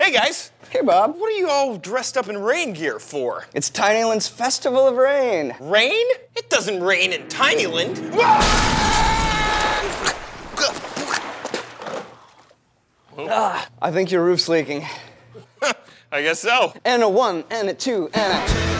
Hey guys! Hey Bob. What are you all dressed up in rain gear for? It's Tinyland's Festival of Rain. Rain? It doesn't rain in Tinyland. I think your roof's leaking. I guess so. And a 1, and a 2, and a...